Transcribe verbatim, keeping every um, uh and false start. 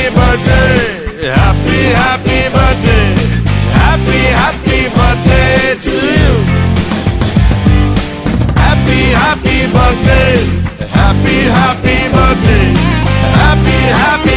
birthday, happy, happy birthday, happy, happy birthday to you. Happy, happy birthday, happy, happy birthday, happy, happy